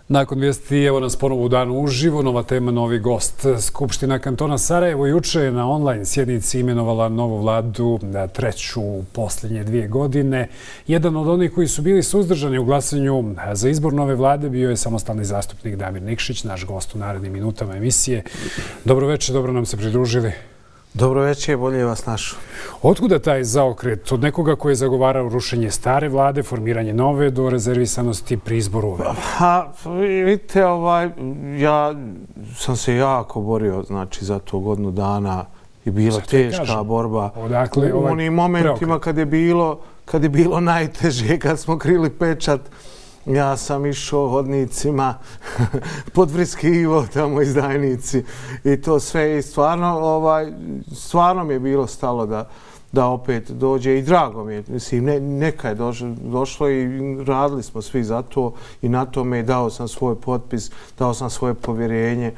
Nakon vijesti, evo nas ponovo u danu uživo, nova tema, novi gost. Skupština kantona Sarajevo juče je na online sjednici imenovala novu vladu, treću u posljednje 2 godine. Jedan od onih koji su bili suzdržani u glasanju za izbor nove vlade bio je samostalni zastupnik Damir Nikšić, naš gost u narednim minutama emisije. Dobro večer, dobro nam se pridružili. Dobro večer, bolje vas našao. Otkuda taj zaokret od nekoga koji je zagovarao rušenje stare vlade, formiranje nove do rezervisanosti pri izboru ove? Vidite, ja sam se jako borio za to godinu dana i bila teška borba. U onim momentima kad je bilo najteže, kad smo krili pečat, ja sam išao hodnicima, podvriskivo tamo izdajnici i to sve. I stvarno mi je bilo stalo da opet dođe i drago mi je. Mislim, neka je došlo i radili smo svi za to i na tome dao sam svoj potpis, dao sam svoje povjerenje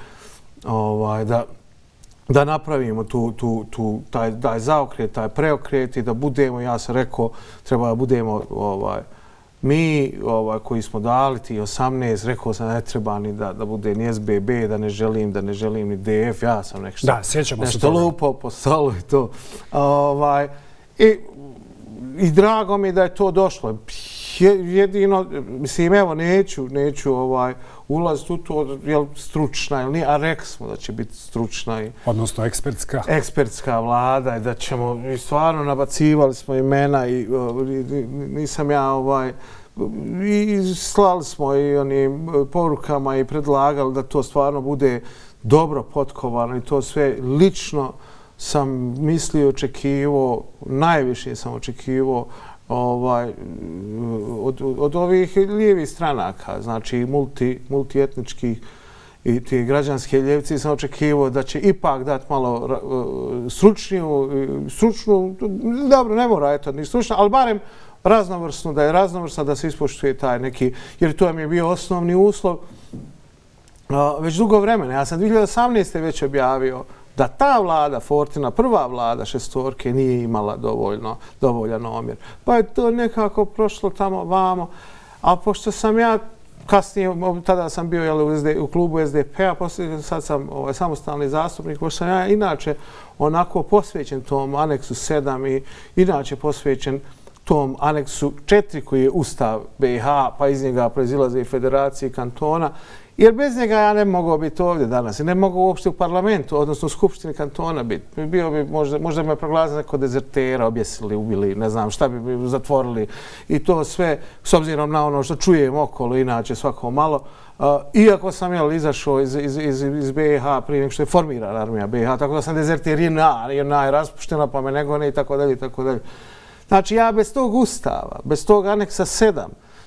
da napravimo taj zaokret, taj preokret i da budemo, ja sam rekao, treba da budemo mi koji smo dali ti 18, rekao sam ne treba ni da bude ni SBB, da ne želim ni DF, ja sam nešto lupao po stolu i to. I drago mi da je to došlo. Jedino, mislim, evo, neću ulaziti u to, je li stručna ili nije, a rekli smo da će biti stručna i... Odnosno ekspertska. Ekspertska vlada i da ćemo, i stvarno nabacivali smo imena i nisam ja i slali smo i onim porukama i predlagali da to stvarno bude dobro potkovano i to sve. Lično sam mislio, očekivao, najviše sam očekivao od ovih lijevih stranaka, znači multietničkih i ti građanske ljevci, sam očekivao da će ipak dati malo stručnu, dobro, ne mora eto ni stručna, ali barem raznovrsnu, da je raznovrsna, da se ispoštuje taj neki, jer to mi je bio osnovni uslov već dugo vremena. Ja sam 2018. već objavio da ta vlada, Fortina, prva vlada šestorke, nije imala dovoljan omjer. Pa je to nekako prošlo tamo vamo. A pošto sam ja kasnije, tada sam bio u klubu SDP-a, sad sam samostalni zastupnik, pošto sam ja inače onako posvećen tom aneksu 7 i inače posvećen tom aneksu 4 koji je Ustav BiH, pa iz njega proizilaze i federacije i kantona. Jer bez njega ja ne mogu biti ovdje danas i ne mogu uopšte u parlamentu, odnosno u Skupštini kantona biti. Bio bi, možda me proglasili neko dezertera, objesili, ubili, ne znam šta bi zatvorili i to sve s obzirom na ono što čujem okolo, inače svako malo. Iako sam izašao iz BiH prije nego što je formirana armija BiH, tako da sam dezerter je raspuštena pa me nego ne i tako dalje i tako dalje. Znači ja bez tog Ustava, bez tog aneksa 7,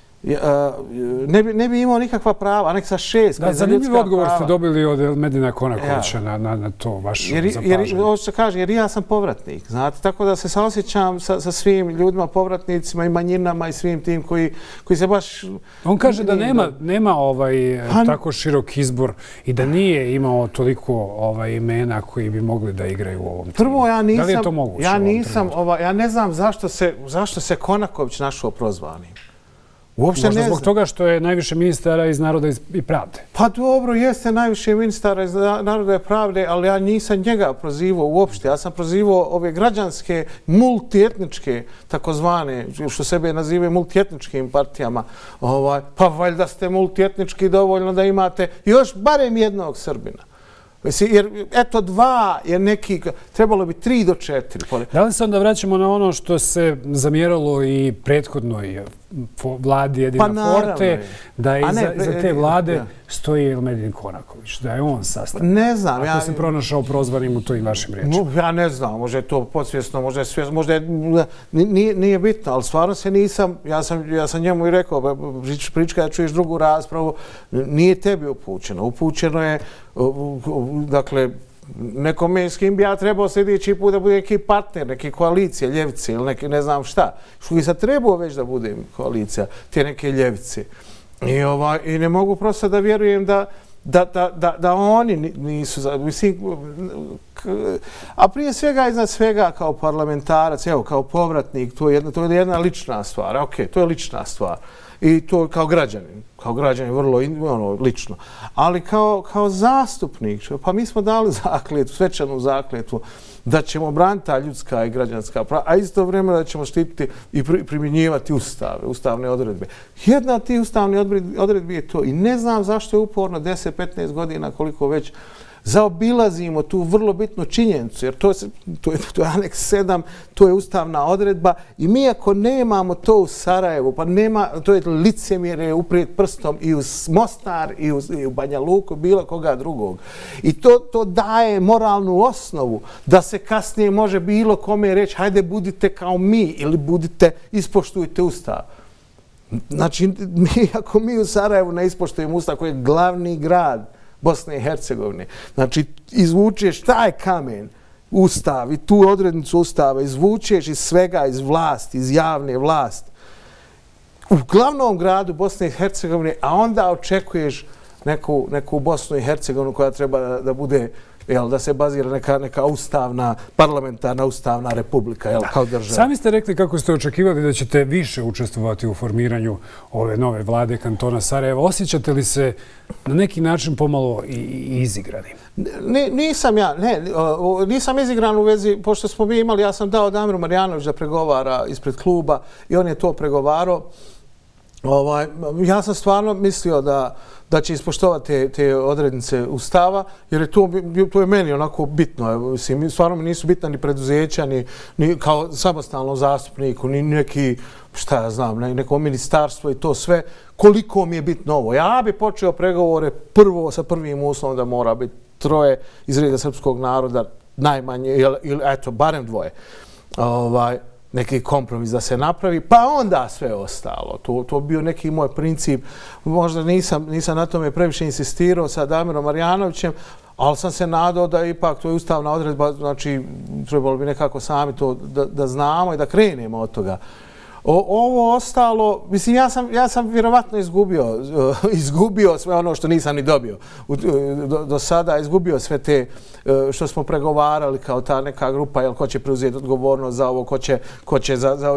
ne bi imao nikakva prava, aneksa 6. Zanimljiv odgovor ste dobili od Medina Konakovića na to vaše zapažanje. Ovo što kaže, jer ja sam povratnik, znate, tako da se saosjećam sa svim ljudima, povratnicima i manjinama i svim tim koji se baš... On kaže da nema tako širok izbor i da nije imao toliko imena koji bi mogli da igraju u ovom timu. Prvo, ja nisam... Da li je to moguće? Ja ne znam zašto se Konaković našao prozvanim. Možda zbog toga što je najviše ministara iz Naroda i pravde. Pa dobro, jeste najviše ministara iz Naroda i pravde, ali ja nisam njega prozivao uopšte. Ja sam prozivao ove građanske, multietničke, takozvane, što sebe nazivaju multietničkim partijama. Pa valjda ste multietnički dovoljno da imate još barem jednog Srbina. Jer, eto, 2 je neki, trebalo bi 3 do 4. Da li se onda vraćamo na ono što se zamjeralo i prethodnoj vladi Edina Forte, da iza te vlade stoji Elmedin Konaković, da je on sastavljen? Ne znam. Ako se pronašao prozvanim u tojim vašim riječima. Ja ne znam, možda je to podsvjesno, možda nije bitno, ali stvarno se nisam, ja sam njemu i rekao, prička da čuješ drugu raspravu, nije tebi upućeno. Upućeno je, dakle, nekome s kim bi ja trebao sljedeći put da bude neki partner, neke koalicije, ljevice ili neki ne znam šta. Što bi sad trebao već da bude koalicija, te neke ljevice. I ne mogu prosto da vjerujem da oni nisu... A prije svega, iznad svega, kao parlamentarac, evo, kao povratnik, to je jedna lična stvar. Ok, to je lična stvar. I to kao građanin vrlo lično. Ali kao zastupnik, pa mi smo dali zakletvu, svečanu zakletvu, da ćemo braniti ta ljudska i građanska prava, a isto vrijeme da ćemo štititi i primjenjivati ustavne odredbe. Jedna od tih ustavnih odredbi je to i ne znam zašto je uporno 10-15 godina, koliko već zaobilazimo tu vrlo bitnu činjenicu, jer to je aneks 7, to je ustavna odredba i mi ako nemamo to u Sarajevu, pa nema, to je licemjerje uprijeti prstom i u Mostar i u Banja Luku, bilo koga drugog. I to daje moralnu osnovu da se kasnije može bilo kome reći hajde budite kao mi ili ispoštujte Ustav. Znači, ako mi u Sarajevu ne ispoštujemo Ustav koji je glavni grad Bosne i Hercegovine. Znači, izvučeš taj kamen, Ustav i tu odrednicu Ustava, izvučeš iz svega, iz vlasti, iz javne vlasti, u glavnom gradu Bosne i Hercegovine, a onda očekuješ neku Bosnu i Hercegovinu koja treba da bude, da se bazira neka ustavna, parlamentarna ustavna republika, kao država. Sami ste rekli kako ste očekivali da ćete više učestvovati u formiranju ove nove vlade kantona Sarajeva. Osjećate li se na neki način pomalo i izigrani? Nisam izigran u vezi, pošto smo mi imali, ja sam dao Damiru Marjanoviću da pregovara ispred kluba i on je to pregovarao. Ja sam stvarno mislio da će ispoštovati te odrednice Ustava, jer to je meni onako bitno. Stvarno mi nisu bitna ni preduzeća, ni kao samostalnom zastupniku, ni neki, šta ja znam, neko ministarstvo i to sve. Koliko mi je bitno ovo? Ja bi počeo pregovore prvo sa prvim uslovom da mora biti 3 iz reda srpskog naroda, najmanje, ili eto, barem 2. Neki kompromis da se napravi, pa onda sve ostalo. To bio neki moj princip. Možda nisam na tome previše insistirao sa Damirom Marjanovićem, ali sam se nadao da ipak to je ustavna odredba, znači trebalo bi nekako sami to da znamo i da krenemo od toga. Ovo ostalo, mislim, ja sam vjerovatno izgubio sve ono što nisam ni dobio do sada, izgubio sve te što smo pregovarali kao ta neka grupa, jel ko će preuzeti odgovornost za ovo, ko će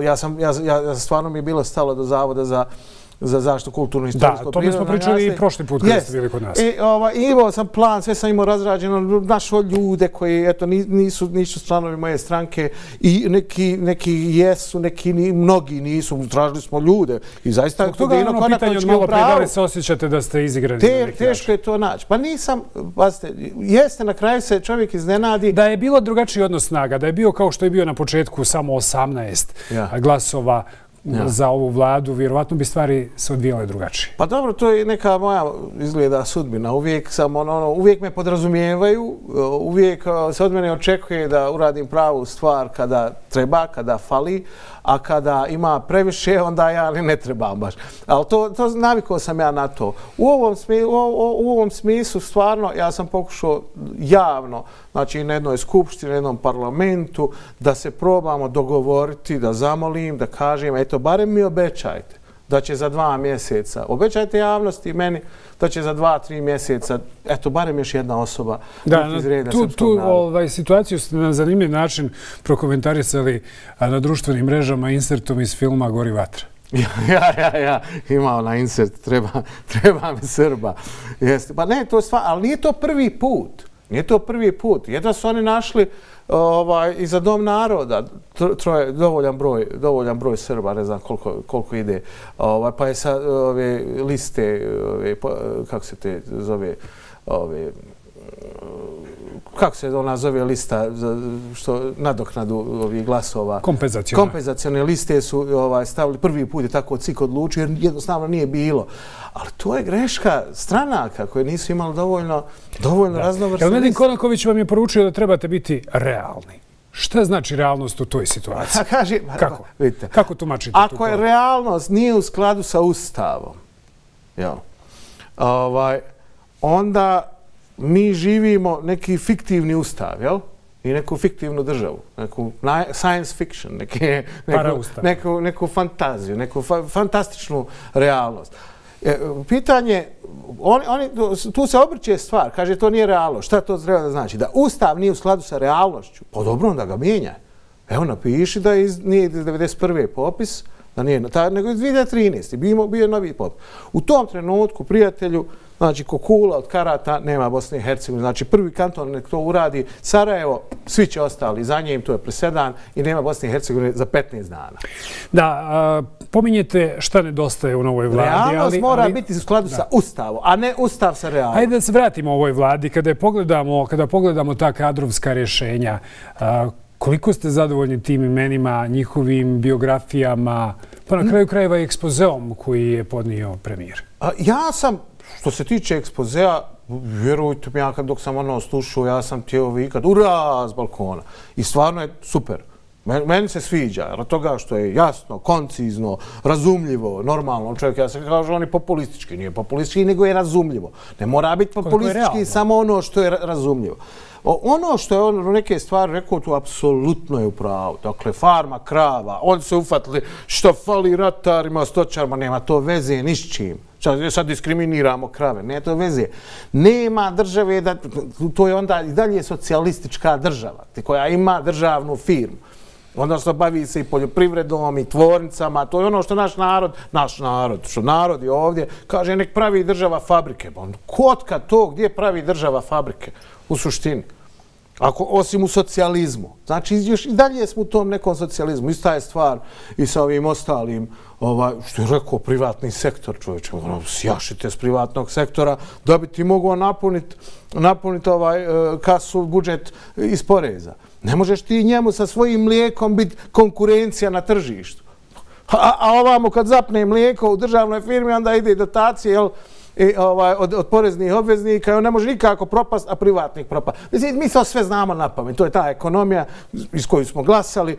ja stvarno mi je bilo stalo do Zavoda za zaštitu kulturno istorijsko prirodno. Da, to mi smo pričali i prošli put kada ste bili kod nas. Imao sam plan, sve sam imao razrađeno, našao ljude koji nisu članovi moje stranke i neki jesu, mnogi nisu, tražili smo ljude. I zaista, zbog toga ono pitanje od malo pre, da li se osjećate da ste izigrani? Teško je to naći. Pa nisam, pazite, jeste, na kraju se čovjek iznenadi. Da je bilo drugačiji odnos snaga, da je bio kao što je bio na početku samo 18 glasova za ovu vladu, vjerovatno bi stvari se odvijale drugačije. Pa dobro, to je neka moja izgleda sudbina. Uvijek me podrazumijevaju, uvijek se od mene očekuje da uradim pravu stvar kada treba, kada fali, a kada ima previše, onda ja ne trebam baš. Ali navikao sam ja na to. U ovom smislu, stvarno, ja sam pokušao javno, znači na jednoj skupštini, na jednom parlamentu, da se probamo dogovoriti, da zamolim, da kažem, eto, barem mi obećajte da će za 2 mjeseca, obećajte javnosti i meni, da će za 2-3 mjeseca, eto, barem još jedna osoba iz reda srpskog naroda. Situaciju ste na zanimljiv način prokomentarisali na društvenim mrežama insertom iz filma Gori vatra. Ja, imao na insert, treba mi Srba. Pa ne, to je stvar, ali nije to prvi put. Nije to prvi put. Jedno su oni našli i za Dom naroda dovoljan broj Srba, ne znam koliko ide. Pa je sa ove liste, kako se te zove, kako se ona zove lista što nadoknadu ovih glasova? Kompenzacione liste su stavili prvi put, je tako CIK odlučio, jer jednostavno nije bilo. Ali to je greška stranaka koje nisu imali dovoljno raznovrsne liste. Elmedin Konaković vam je poručio da trebate biti realni. Šta znači realnost u toj situaciji? Kako? Kako tumačite tu? Ako je realnost nije u skladu sa Ustavom, onda mi živimo neki fiktivni ustav, jel? I neku fiktivnu državu, neku science fiction, neku fantaziju, neku fantastičnu realnost. Pitanje, tu se obrće stvar, kaže to nije realnost. Šta to treba da znači? Da Ustav nije u skladu sa realnošću, pa dobro, onda ga mijenjaj. Evo, napiši da nije iz 1991. popis, da nije, nego iz 2013. Bio je novi pot. U tom trenutku, prijatelju, znači, ko kula od karata nema Bosne i Hercegovine. Znači, prvi kanton nek to uradi Sarajevo, svi će ostali za njim, to je presedan i nema Bosne i Hercegovine za 15 dana. Da, pominjete šta nedostaje u novoj vladi. Realnost mora biti u skladu sa Ustavom, a ne Ustav sa realnom. Hajde da se vratimo ovoj vladi. Kada pogledamo ta kadrovska rješenja, koliko ste zadovoljni tim imenima, njihovim biografijama, pa na kraju krajeva i ekspozeom koji je podnio premijer? Ja sam, što se tiče ekspozea, vjerujte mi, dok sam slušao, ja sam htio vikat ura s balkona. I stvarno je super. Meni se sviđa, od toga što je jasno, koncizno, razumljivo, normalno. Čovjek, ja se kažu, on je populistički. Nije populistički, nego je razumljivo. Ne mora biti populistički samo ono što je razumljivo. Ono što je on neke stvari rekao, tu apsolutno je u pravu. Dakle, farma, krava, oni se ufatili što fali ratarima, stočarima, nema to veze ni s čim. Sad diskriminiramo krave, ne to veze. Nema države, to je onda i dalje socijalistička država, koja ima državnu firmu. Odnosno, bavi se i poljoprivredom i tvornicama. To je ono što naš narod je ovdje, kaže nek pravi država fabrike. Kotka to gdje pravi država fabrike u suštini? Osim u socijalizmu. Znači, još i dalje smo u tom nekom socijalizmu. Ista je stvar i sa ovim ostalim, što je rekao, privatni sektor, čovječe. Sjašite s privatnog sektora da bi ti mogao napuniti kasu, budžet iz poreza. Ne možeš ti njemu sa svojim mlijekom biti konkurencija na tržištu. A ovamo kad zapne mlijeko u državnoj firmi, onda ide dotacije, od poreznih obveznika i on ne može nikako propast, a privatnik propast. Mi to sve znamo na pamet. To je ta ekonomija iz koju smo glasali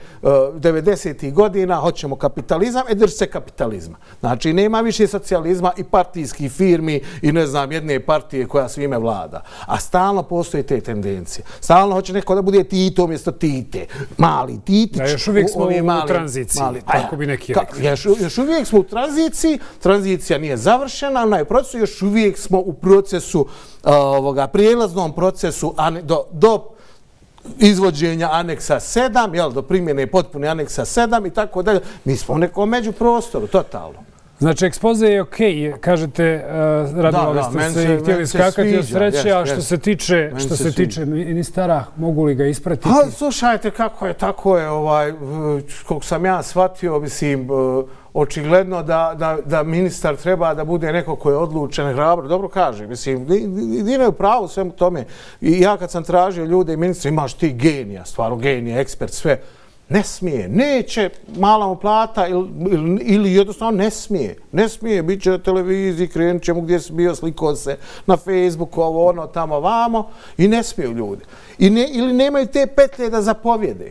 90. godina, hoćemo kapitalizam, drži se kapitalizma. Znači, nema više socijalizma i partijskih firmi i ne znam, jedne partije koja svime vlada. A stalno postoje te tendencije. Stalno hoće neko da bude Tito umjesto Tite. Mali Titić. Da, još uvijek smo u tranziciji, tako bi neki rekli. Još uvijek smo u tranziciji, tranzicija nije završena, ona je proces, još uvijek smo u procesu, prijelaznom procesu do izvođenja aneksa 7, do primjene potpune aneksa 7 i tako dalje. Mi smo u nekom međuprostoru, totalno. Znači, ekspoze je okej, kažete, radovali ste se i htjeli skakati od sreće, a što se tiče ministara, mogu li ga ispratiti? Slušajte, kako je, tako je, koliko sam ja shvatio, mislim, očigledno da ministar treba da bude neko ko je odlučen, hrabro, dobro kaže, mislim, imaju pravo svemu tome. I ja kad sam tražio ljude i ministra, imaš ti genija, stvarno genija, ekspert, sve, ne smije, neće, mala mu plata ili jednostavno ne smije. Ne smije, bit će na televiziji, krenut će mu gdje si bio, slikao se na Facebooku, ovo, ono, tamo, vamo i ne smiju ljudi. Ili nemaju te petlje da zapovjede.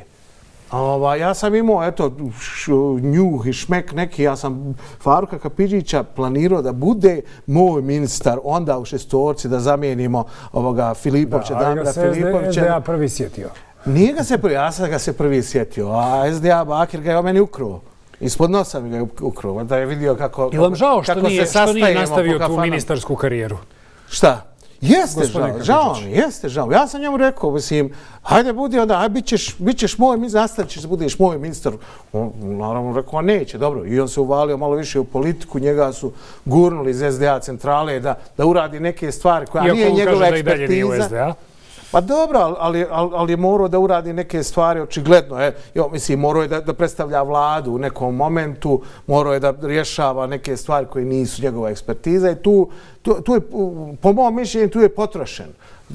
Ja sam imao, eto, njuh i šmek neki, ja sam Faruka Kapidžića planirao da bude moj ministar onda u šestorci da zamijenimo Filipovića, Damira Filipovića. Ali ga se SDA prvi sjetio. Nije ga se prvi, ja sam ga se prvi sjetio, a SDA Bakir ga je o meni ukruo. Ispod nosa mi ga je ukruo, da je vidio kako se sastajemo. I vam žao što nije nastavio tu ministarsku karijeru? Šta? Jeste žao mi, jeste žao. Ja sam njemu rekao, mislim, hajde budi onda, hajde bit ćeš moj ministar, nastavit ćeš da budeš moj ministar. On naravno rekao, neće, dobro. I on se uvalio malo više u politiku, njega su gurnuli iz SDA centrale da uradi neke stvari koja nije njegova ekspertiza. Iako on kaže da i dalje nije u SDA. Pa dobro, ali je morao da uradi neke stvari, očigledno. Mislim, morao je da predstavlja vladu u nekom momentu, morao je da rješava neke stvari koje nisu njegova ekspertiza i tu je, po mom mišljenju, tu je potrošen.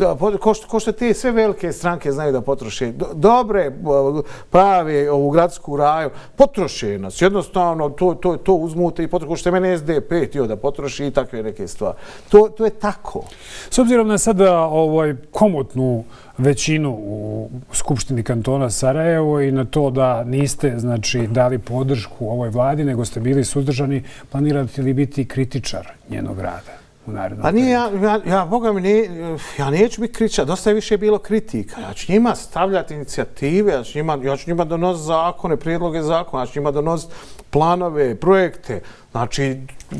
Ko što te sve velike stranke znaju da potroše dobre, prave ovu gradsku raju, potroše nas. Jednostavno, to uzmute i potroše. Ko što je mene SDP htio da potroši i takve neke stvari. To je tako. S obzirom na sada komotnu većinu u Skupštini kantona Sarajevo i na to da niste, znači, dali podršku ovoj vladi, nego ste bili suzdržani, planirate li biti kritičar njenog rada? Pa nije, Boga mi, ja neću biti kritičar, dosta je više bilo kritika. Ja ću njima stavljati inicijative, ja ću njima donositi zakone, prijedloge zakona, ja ću njima donositi planove, projekte. Znači,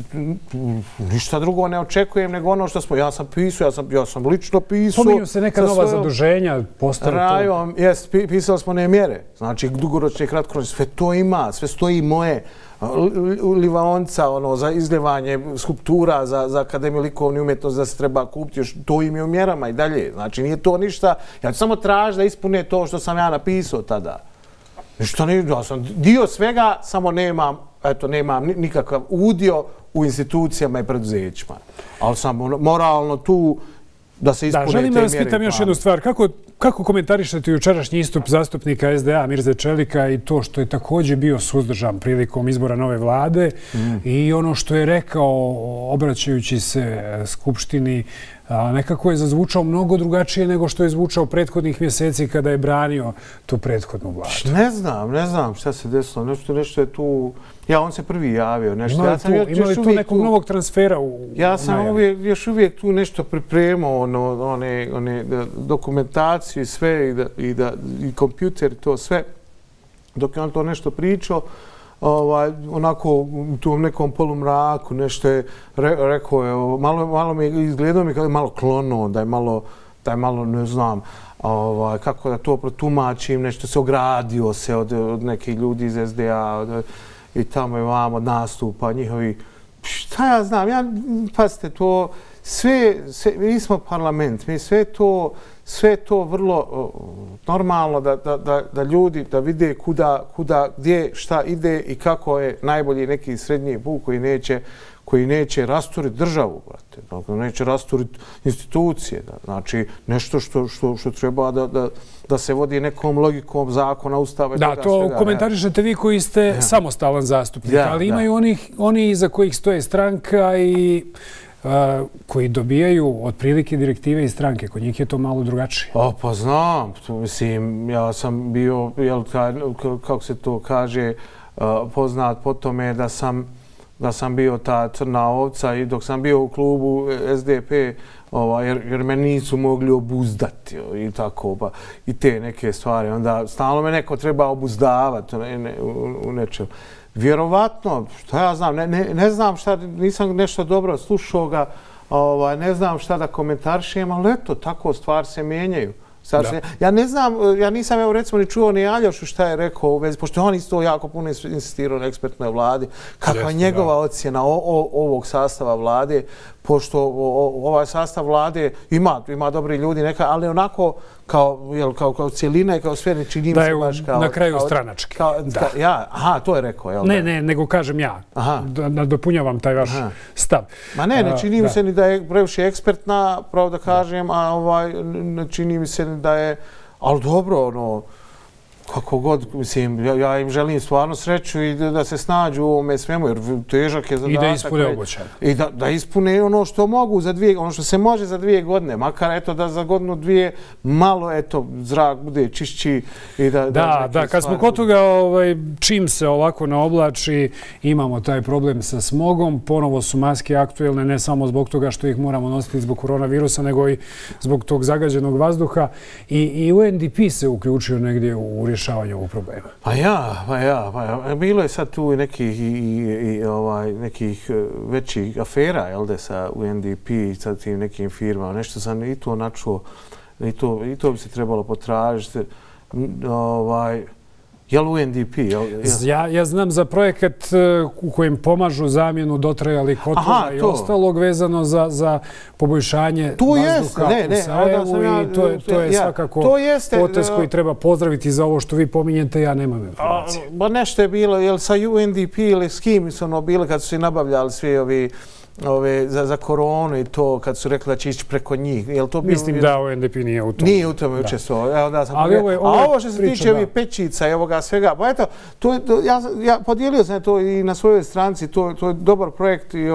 ništa drugo ne očekujem nego ono što smo, ja sam pisao, ja sam lično pisao. Pominju se neka nova zaduženja, postane to? Rajom, jes, pisali smo ne mjere. Znači, dugoročne i kratkoročne, sve to ima, sve stoji moje. livaonca za izljevanje skulptura za Akademiju likovne umjetnosti da se treba kupiti, još to im je u mjerama i dalje. Znači nije to ništa, ja ću samo tražiti da ispune to što sam ja napisao tada. Ništa ne, ja sam dio svega, samo nemam nikakav udio u institucijama i preduzećima. Ali sam moralno tu da se ispune te mjere. Želim da vas pitam još jednu stvar. Kako komentarišete jučerašnji istup zastupnika SDA Mirze Čelika i to što je također bio suzdržan prilikom izbora nove vlade i ono što je rekao obraćajući se Skupštini, nekako je zazvučao mnogo drugačije nego što je zvučao prethodnih mjeseci kada je branio tu prethodnu vladu? Ne znam šta se desilo. Nešto je tu... On se prvi javio. Ima li tu nekog novog transfera u najavi? Ja sam još uvijek tu nešto pripremao, one dokumentaciju i sve i kompjuter i to sve. Dok je on to nešto pričao, onako u tom nekom polumraku nešto je rekao, malo mi je izgledao mi kao malo klonuo, da je malo, ne znam, kako da to protumačim, nešto se ogradio se od nekih ljudi iz SDA i tamo je vam od nastupa njihovi. Šta ja znam, pazite, to mi smo parlament, mi sve to vrlo normalno da ljudi da vide kuda, gdje, šta ide i kako je najbolji neki srednji put koji neće rasturiti državu, brate, neće rasturiti institucije. Znači, nešto što treba da se vodi nekom logikom zakona, ustava i toga svega. Da, to komentarišete vi koji ste samostalan zastupnik, ali imaju oni iza kojih stoje stranka i koji dobijaju otprilike direktive iz stranke. Kod njih je to malo drugačije. Pa znam. Mislim, ja sam bio, kako se to kaže, poznat po tome da sam bio ta crna ovca i dok sam bio u klubu SDP, jer me nisu mogli obuzdati i tako, i te neke stvari. Onda stalno me neko treba obuzdavati u nečem. Vjerovatno, šta ja znam, ne znam šta, nisam nešto dobro slušao ga, ne znam šta da komentarišem, ali eto, tako stvari se mijenjaju. Ja ne znam, ja nisam evo recimo ni čuo ni Aljošu šta je rekao u vezi, pošto on isto jako puno insistirao na ekspertnoj vladi, kakva je njegova ocjena ovog sastava vlade, pošto ovaj sastav vlade ima dobri ljudi, ali onako kao cijelina i kao sve ne čini mi se baš kao... Na kraju stranački. Aha, to je rekao, jel? Ne, nego kažem ja. Nadopunjavam taj vaš stav. Ma ne čini mi se ni da je previše ekspertna, pravo da kažem, a ne čini mi se ni da je... Ali dobro, kako god, mislim, ja im želim stvarno sreću i da se snađu u ovome svemu, jer težak je zadatak. I da ispune obećanje. I da ispune ono što mogu za 2, ono što se može za 2 godine, makar eto da za godinu 2 malo eto zrak bude čišći i da... Da, kad smo kod toga, čim se ovako naoblači, imamo taj problem sa smogom, ponovo su maske aktuelne, ne samo zbog toga što ih moramo nositi zbog koronavirusa, nego i zbog tog zagađenog vazduha. I UNDP se uključio negdje u rješavanje ovog problema. Pa ja. Bilo je sad tu nekih većih afera, jel da, sa UNDP i sa tim nekim firmama. Nešto sam i to načuo, i to bi se trebalo potražiti. Jel UNDP? Ja znam za projekat u kojem pomažu zamjenu dotrajalih kotlova i ostalog vezano za poboljšanje vazduha u Sarajevu i to je svakako potez koji treba pozdraviti za ovo što vi pominjete, ja nemam informacije. Ba nešto je bilo, jel sa UNDP ili s kim su ono bili kad su se nabavljali svi ovi za koronu i to kad su rekli da će ići preko njih. Mislim da UNDP nije u tome. Nije u tome učestvovao. A ovo što se tiče ovih pećica i ovoga svega, pa eto, ja podijelio sam to i na svojoj stranici, to je dobar projekt i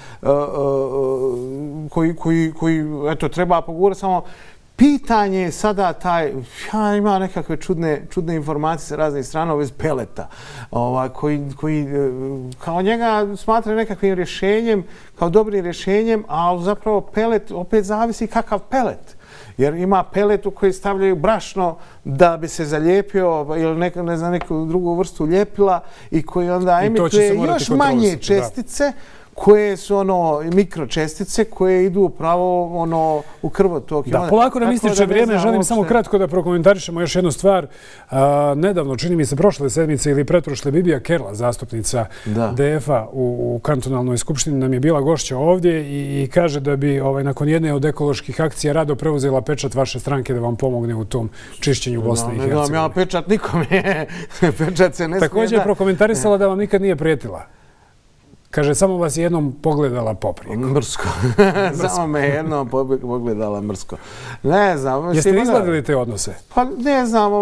koji eto treba pogurati, samo pitanje je sada ima nekakve čudne informacije sa raznih strana bez peleta, koji kao njega smatraju nekakvim rješenjem, kao dobrim rješenjem, a zapravo pelet opet zavisi kakav pelet. Jer ima pelet u koji stavljaju brašno da bi se zalijepio ili neku drugu vrstu ljepila i koji onda emituje još manje čestice koje su mikročestice koje idu pravo u krvotok. Da, polako nam ističe vrijeme. Želim samo kratko da prokomentarišemo još jednu stvar. Nedavno, čini mi se prošle sedmice ili pretprošle, Bibija Kerla, zastupnica DF-a u kantonalnoj skupštini, nam je bila gošća ovdje i kaže da bi nakon jedne od ekoloških akcija rado preuzela pečat vaše stranke da vam pomogne u tom čišćenju Bosne i Hercegovine. Ne dam ja pečat nikome. Pečat se ne smije. Također je prokomentarisala da vam nikad nije prijetila. Kaže, samo vas je jednom pogledala poprijeko. Mrsko. Samo me jednom pogledala mrsko. Ne znam. Jeste li izgledali te odnose? Pa ne znam.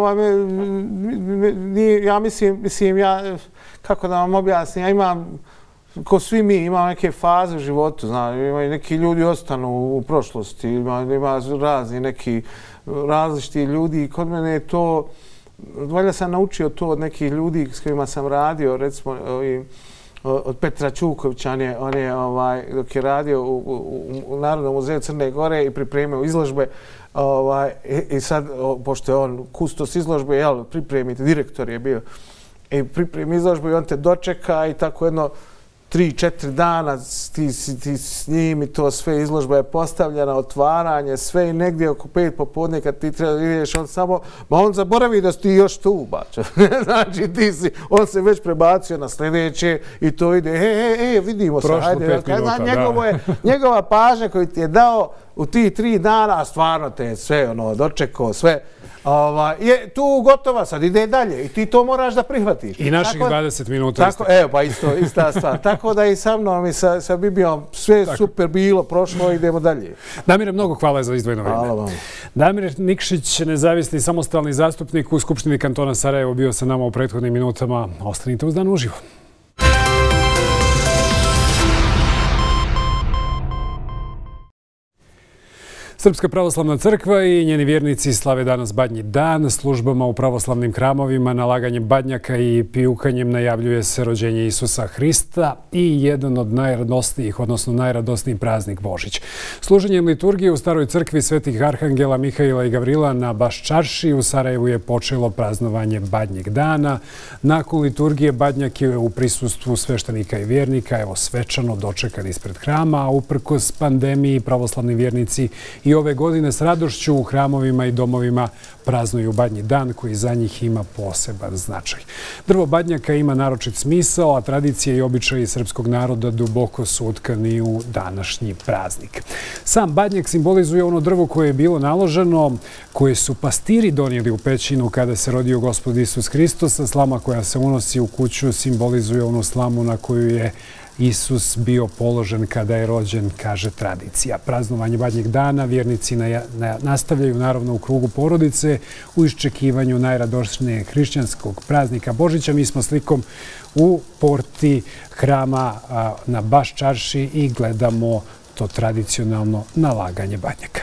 Ja mislim, kako da vam objasnim, ja imam, ko svi mi, imam neke faze u životu. Ima neki ljudi ostanu u prošlosti, ima razni neki različiti ljudi. Kod mene je to, valjda sam naučio to od nekih ljudi s kojima sam radio, recimo od Petra Čukovića, on je dok je radio u Narodnom muzeju Crne Gore i pripremio izložbe, i sad, pošto je on kustos izložbe, pripremite, direktor je bio, i pripremi izložbu i on te dočeka i tako jedno 3-4 dana ti s njim i to sve, izložba je postavljena, otvaranje, sve i negdje oko 5 popodne kad ti treba da ideš, on samo, on zaboravi da si ti još tu, bača. Znači on se već prebacio na sljedeće i to ide, vidimo se, hajde. Njegova pažnja koju ti je dao u tih 3 dana, a stvarno te je sve dočekao, sve, je tu gotova, sad ide dalje i ti to moraš da prihvatiš. I naših 20 minuta. Evo, pa ista stvar. Tako da i sa mnom i sa Bibijom sve super bilo, prošlo, idemo dalje. Damire, mnogo hvala za izdvojeno vreme. Hvala vam. Damir Nikšić, nezavisni samostalni zastupnik u Skupštini kantona Sarajevo, bio sa nama u prethodnim minutama. Ostanite uz Dan uživo. Srpska pravoslavna crkva i njeni vjernici slave danas Badnji dan. Službama u pravoslavnim hramovima, nalaganjem badnjaka i pijukanjem najavljuje se rođenje Isusa Hrista i jedan od najradosnijih, odnosno najradosniji praznik Božić. Služenjem liturgije u staroj crkvi svetih arhangela Mihaila i Gavrila na Baščarši u Sarajevu je počelo praznovanje Badnjeg dana. Nakon liturgije badnjak je u prisustvu sveštenika i vjernika svečano dočekan ispred hrama, a uprkos pandemiji pravoslavni vjernici i ove godine s radošću u hramovima i domovima praznuju Badnji dan koji za njih ima poseban značaj. Drvo badnjaka ima naročit smisao, a tradicije i običaji srpskog naroda duboko su utkani u današnji praznik. Sam badnjak simbolizuje ono drvo koje je bilo naloženo, koje su pastiri donijeli u pećinu kada se rodio Gospod Isus Hristos, a slama koja se unosi u kuću simbolizuje onu slamu na koju je Isus bio položen kada je rođen, kaže tradicija. Praznovanje Badnjeg dana vjernici nastavljaju naravno u krugu porodice u iščekivanju najradošnijeg hrišćanskog praznika Božića. Mi smo slikom u porti hrama na Baščarši i gledamo to tradicionalno nalaganje badnjaka.